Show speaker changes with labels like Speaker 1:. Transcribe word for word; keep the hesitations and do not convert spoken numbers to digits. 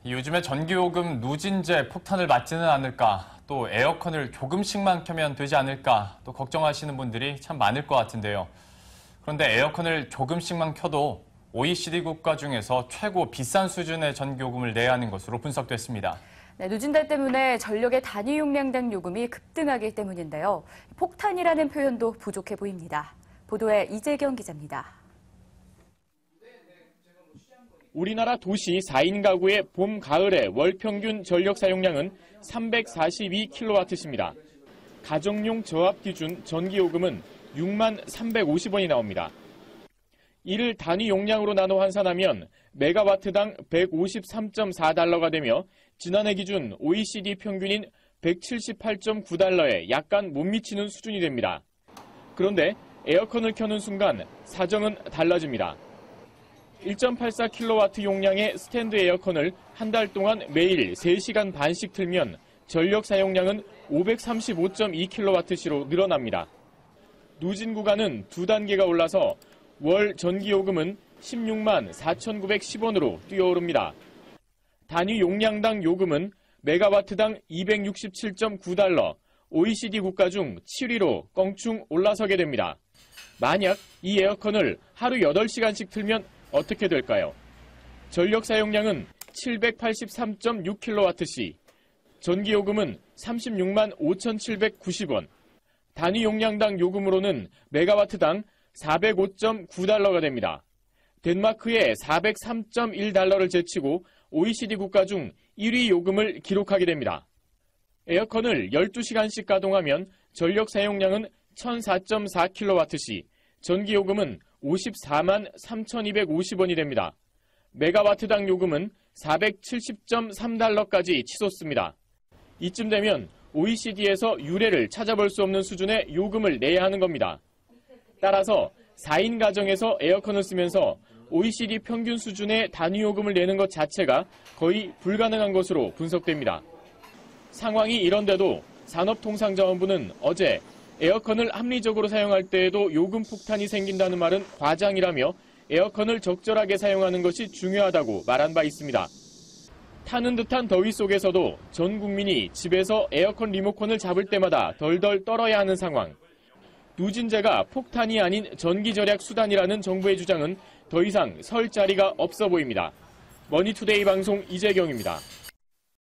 Speaker 1: 요즘에 전기요금 누진제 폭탄을 맞지는 않을까, 또 에어컨을 조금씩만 켜면 되지 않을까, 또 걱정하시는 분들이 참 많을 것 같은데요. 그런데 에어컨을 조금씩만 켜도 오이시디 국가 중에서 최고 비싼 수준의 전기요금을 내야 하는 것으로 분석됐습니다.
Speaker 2: 네, 누진제 때문에 전력의 단위 용량당 요금이 급등하기 때문인데요. 폭탄이라는 표현도 부족해 보입니다. 보도에 이재경 기자입니다.
Speaker 3: 우리나라 도시 사 인 가구의 봄, 가을의 월 평균 전력 사용량은 삼백사십이 킬로와트시입니다. 가정용 저압 기준 전기요금은 육만 삼백오십 원이 나옵니다. 이를 단위 용량으로 나눠 환산하면 메가와트당 백오십삼 점 사 달러가 되며 지난해 기준 오이시디 평균인 백칠십팔 점 구 달러에 약간 못 미치는 수준이 됩니다. 그런데 에어컨을 켜는 순간 사정은 달라집니다. 일 점 팔사 킬로와트 용량의 스탠드 에어컨을 한 달 동안 매일 세 시간 반씩 틀면 전력 사용량은 오백삼십오 점 이 킬로와트시로 늘어납니다. 누진 구간은 두 단계가 올라서 월 전기요금은 십육만 사천구백십 원으로 뛰어오릅니다. 단위 용량당 요금은 메가와트당 이백육십칠 점 구 달러, 오이시디 국가 중 칠 위로 껑충 올라서게 됩니다. 만약 이 에어컨을 하루 여덟 시간씩 틀면 어떻게 될까요? 전력 사용량은 칠백팔십삼 점 육 킬로와트시, 전기요금은 삼십육만 오천칠백구십 원, 단위 용량당 요금으로는 메가와트당 사백오 점 구 달러가 됩니다. 덴마크의 사백삼 점 일 달러를 제치고 오이시디 국가 중 일 위 요금을 기록하게 됩니다. 에어컨을 열두 시간씩 가동하면 전력 사용량은 천사 점 사 킬로와트시, 전기요금은 오십사만 삼천이백오십 원이 됩니다. 메가와트당 요금은 사백칠십 점 삼 달러까지 치솟습니다. 이쯤 되면 오이시디에서 유례를 찾아볼 수 없는 수준의 요금을 내야 하는 겁니다. 따라서 사 인 가정에서 에어컨을 쓰면서 오이시디 평균 수준의 단위 요금을 내는 것 자체가 거의 불가능한 것으로 분석됩니다. 상황이 이런데도 산업통상자원부는 어제 에어컨을 합리적으로 사용할 때에도 요금 폭탄이 생긴다는 말은 과장이라며 에어컨을 적절하게 사용하는 것이 중요하다고 말한 바 있습니다. 타는 듯한 더위 속에서도 전 국민이 집에서 에어컨 리모컨을 잡을 때마다 덜덜 떨어야 하는 상황. 누진제가 폭탄이 아닌 전기절약 수단이라는 정부의 주장은 더 이상 설 자리가 없어 보입니다. 머니투데이 방송 이재경입니다.